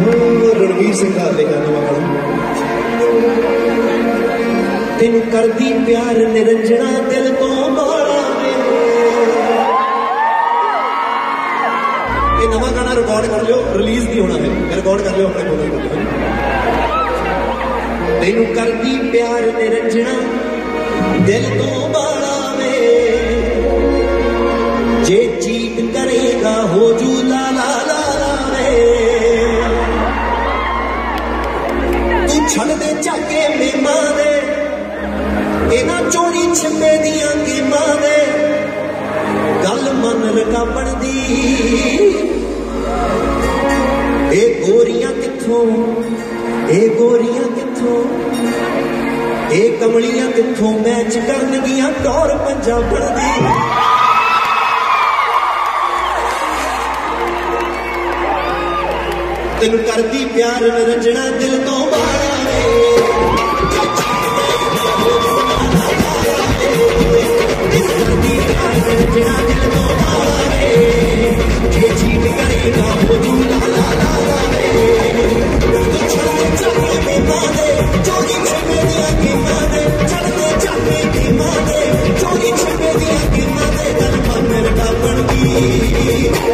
रणवीर सिंह का लेखा तेन करदी प्यार निरंजना दिल तो बाला ये नवा गाना रिकॉर्ड कर लो, रिलीज नहीं होना है, रिकॉर्ड कर लो अपने बोल। तेन करदी प्यार निरंजना दिल तो बाला जे चीट करेगा हो जू ला ला ला ला तू छड़ दे जाके मेमा दे इना चोरी छिपे दियां गेमा दे गल मन लगा बनदी ए गोरियां किथों ए कमलियां किथों मैच करनगियां टौर पंजाब बनदी तेन करदी प्यार निरंजना दिल तो बाला जे चीट करेगा हो जू ला ला ला चोरी छिपे दिया गेमा दे चढ़ते जाके गेमा दे चोरी छिपे दिया गेमा दे गल मन रखा बनदी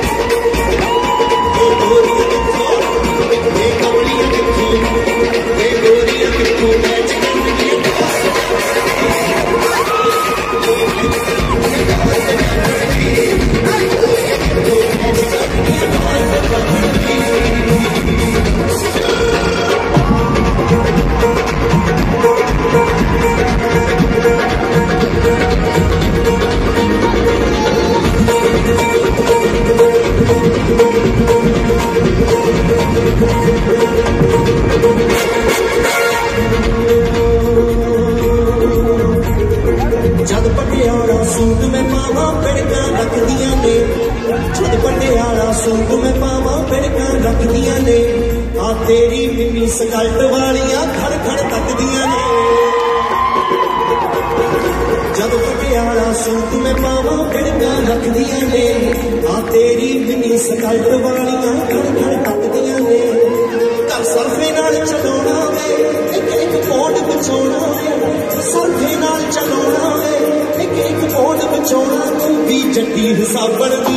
जद पटियाला सूट में पावा पिड़का रखदियां ने जद पटियाला सूट में पावा पिड़का रखदियां ने आ तेरी मिनी स्कर्ट वालियां खड़ खड़ तकदियां ने जद पटियाला सूट में पावा पिड़का रखदियां ने आ तेरी मिनी स्कर्ट वालियां खड़ खड़ तकदियां ने कर सरफे नाल चलाउणा वे एक पौंड बचाउणा वे सरफे नाल चलाउणा एक पौंड बचाउणा तू भी जट्टी हिसाब बनदी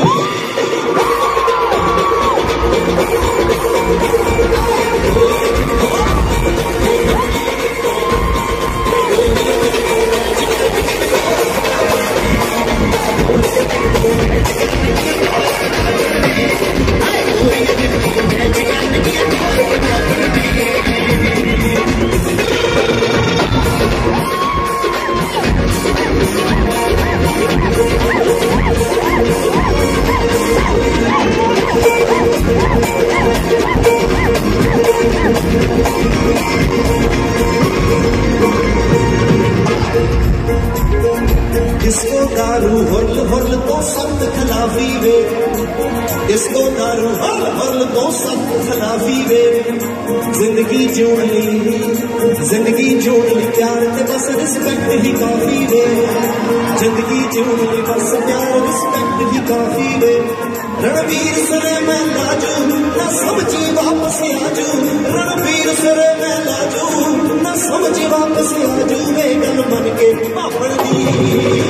इसको दारू हुरल हुरल तो सख्त खिलाफी वे इसको दारू हुरल हुरल तो सख्त खिलाफी वे जिंदगी जोड़ ली प्यार ते बस रिस्पेक्ट ही काफी वे जिंदगी जोड़ ली बस प्यार रिस्पेक्ट ही काफी वे रणवीर सरे मैं लाजू न समझी वापस आजू रणवीर सरे मैं लाजू न समझी वापस आजू वे गल मन के पापड़ दी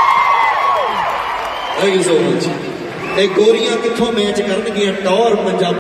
Thank you so much. गोरियां किथों मैच करनगियां टौर पंजाब